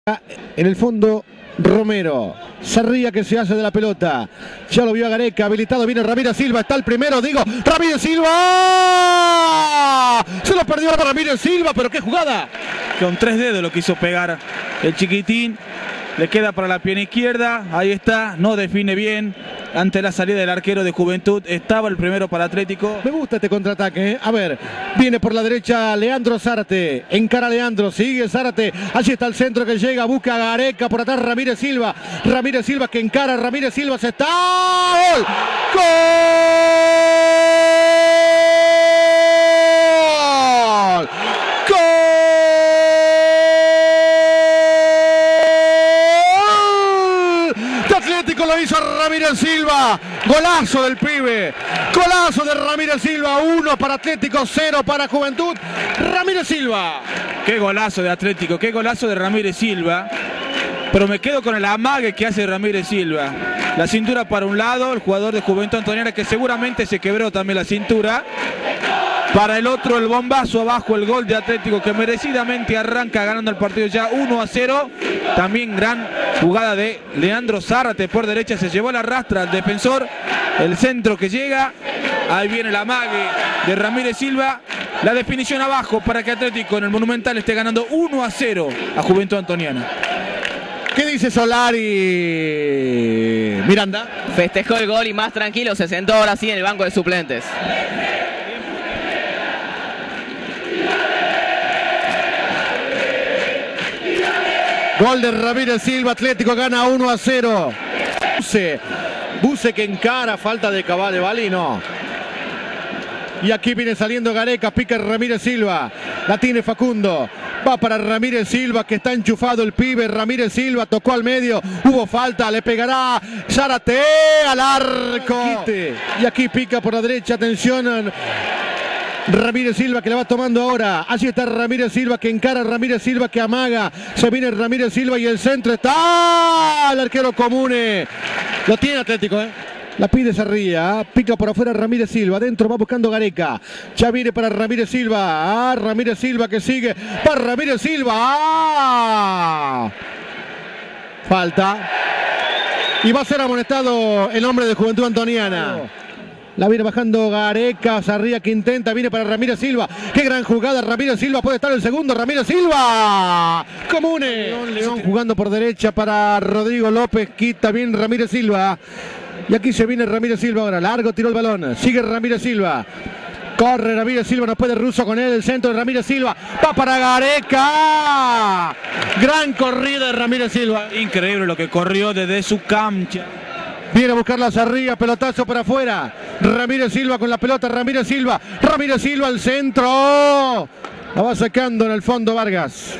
En el fondo, Romero. Sarria que se hace de la pelota. Ya lo vio a Gareca. Habilitado viene Ramírez Silva. Está el primero, digo. Ramírez Silva. Se lo perdió para Ramírez Silva, pero qué jugada. Con 3 dedos lo quiso pegar el chiquitín. Le queda para la pierna izquierda. Ahí está. No define bien. Ante la salida del arquero de Juventud. Estaba el primero para Atlético. Me gusta este contraataque, ¿eh? A ver. Viene por la derecha Leandro Zárate. Encara Leandro. Sigue Zárate. Allí está el centro que llega. Busca a Gareca. Por atrás Ramírez Silva. Ramírez Silva que encara. Ramírez Silva se está. ¡Gol! ¡Gol! Lo hizo Ramírez Silva, golazo del pibe, golazo de Ramírez Silva, 1 para Atlético, 0 para Juventud. Ramírez Silva. Qué golazo de Atlético, qué golazo de Ramírez Silva. Pero me quedo con el amague que hace Ramírez Silva. La cintura para un lado, el jugador de Juventud Antoniana que seguramente se quebró también la cintura. Para el otro el bombazo abajo, el gol de Atlético que merecidamente arranca ganando el partido ya 1-0. También gran jugada de Leandro Zárate por derecha, se llevó la rastra al defensor. El centro que llega, ahí viene el amague de Ramírez Silva. La definición abajo para que Atlético en el Monumental esté ganando 1-0 a Juventud Antoniana. ¿Qué dice Solari? Miranda. Festejó el gol y más tranquilo se sentó ahora sí en el banco de suplentes. Gol de Ramírez Silva, Atlético gana 1-0. Buse que encara, falta de Cavale, no. Y aquí viene saliendo Gareca, pica Ramírez Silva. La tiene Facundo. Va para Ramírez Silva que está enchufado el pibe. Ramírez Silva tocó al medio. Hubo falta, le pegará Zárate al arco. Y aquí pica por la derecha, atención. Ramírez Silva que la va tomando ahora. Allí está Ramírez Silva que encara, Ramírez Silva que amaga. Se viene Ramírez Silva y el centro está el arquero Comune. Lo tiene Atlético, ¿eh? La pide Sarria, pica por afuera Ramírez Silva, adentro va buscando Gareca. Ya viene para Ramírez Silva. Ramírez Silva que sigue. Para Ramírez Silva. Falta. Y va a ser amonestado el hombre de Juventud Antoniana. La viene bajando Gareca, Sarria que intenta, viene para Ramírez Silva. Qué gran jugada, Ramírez Silva, puede estar el segundo, Ramírez Silva. Comune. León jugando por derecha para Rodrigo López, quita bien Ramírez Silva. Y aquí se viene Ramírez Silva ahora, largo tiró el balón, sigue Ramírez Silva. Corre Ramírez Silva, no puede Russo con él, el centro de Ramírez Silva. Va para Gareca. Gran corrida de Ramírez Silva. Increíble lo que corrió desde su cancha. Viene a buscar la Sarria, pelotazo para afuera. Ramírez Silva con la pelota, Ramírez Silva. Ramírez Silva al centro. La va sacando en el fondo Vargas.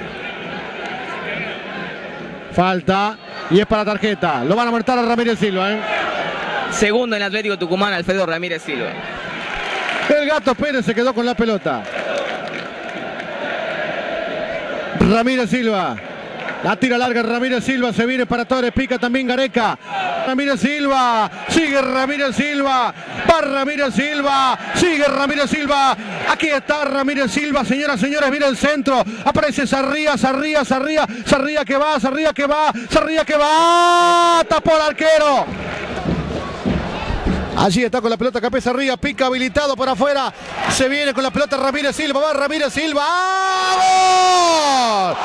Falta y es para tarjeta. Lo van a marcar a Ramírez Silva, ¿eh? Segundo en Atlético Tucumán, Alfredo Ramírez Silva. El Gato Pérez se quedó con la pelota. Ramírez Silva. La tira larga Ramírez Silva, se viene para Torres, pica también Gareca. Ramírez Silva, sigue Ramírez Silva, va Ramírez Silva, sigue Ramírez Silva. Aquí está Ramírez Silva, señoras, señores, viene el centro. Aparece Sarria, Sarria que va, Sarria que va, tapó al arquero. Allí está con la pelota Capé Sarria, pica habilitado por afuera. Se viene con la pelota Ramírez Silva, va Ramírez Silva. ¡Gol!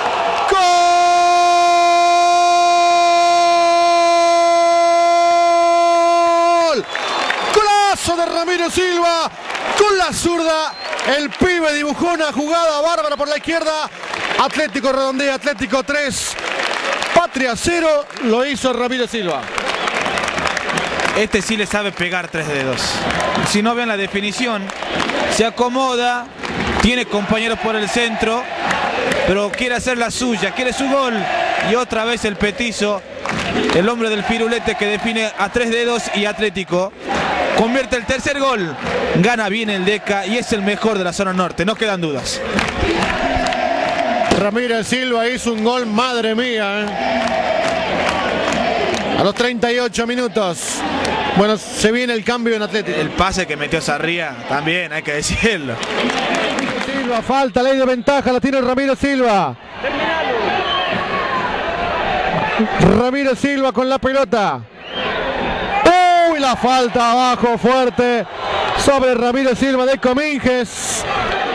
¡Gol! Golazo de Ramírez Silva con la zurda. El pibe dibujó una jugada bárbara por la izquierda. Atlético redondea, Atlético 3, Patria 0. Lo hizo Ramírez Silva. Este sí le sabe pegar 3 dedos. Si no ven la definición, se acomoda, tiene compañeros por el centro, pero quiere hacer la suya, quiere su gol. Y otra vez el petizo, el hombre del firulete que define a 3 dedos y Atlético convierte el tercer gol. Gana bien el Deca y es el mejor de la zona norte, no quedan dudas. Ramírez Silva hizo un gol, madre mía, ¿eh? A los 38 minutos. Bueno, se viene el cambio en Atlético. El pase que metió Sarria, también hay que decirlo. Silva, falta, ley de ventaja, la tiene Ramírez Silva. Ramírez Silva con la pelota. Uy, la falta abajo fuerte sobre Ramírez Silva de Cominges.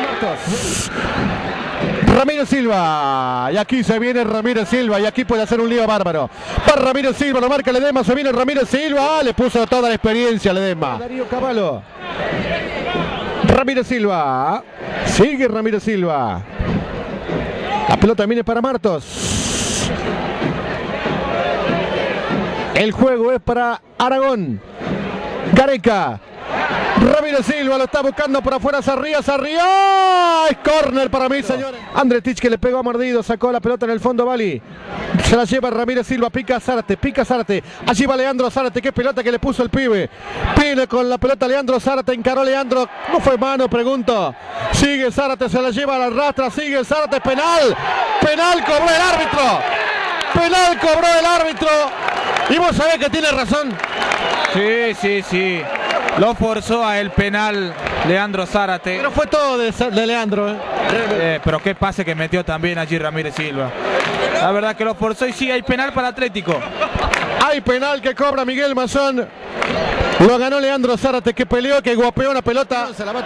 Ramírez Silva, y aquí se viene Ramírez Silva, y aquí puede hacer un lío bárbaro. Para Ramírez Silva, lo marca Ledesma, se viene Ramírez Silva, le puso toda la experiencia Ledesma. Darío Cavallo. Ramírez Silva, sigue Ramírez Silva. La pelota viene para Martos. El juego es para Aragón. Gareca. Ramírez Silva lo está buscando por afuera, Sarria. Es córner para mí, señores. Andretich que le pegó a mordido, sacó la pelota en el fondo, Bali. Se la lleva Ramírez Silva, pica Zárate. Allí va Leandro Zárate, qué pelota que le puso el pibe. Pide con la pelota Leandro Zárate, encaró Leandro. No fue mano, pregunto. Sigue Zárate, se la lleva a la rastra, sigue Zárate, penal. Penal cobró el árbitro. Penal cobró el árbitro. Y vos sabés que tiene razón. Sí. Lo forzó a el penal Leandro Zárate. Pero fue todo de Leandro. Pero qué pase que metió también allí Ramírez Silva. La verdad que lo forzó y sí, hay penal para Atlético. Hay penal que cobra Miguel Mazón. Lo ganó Leandro Zárate, que peleó, que guapeó una pelota.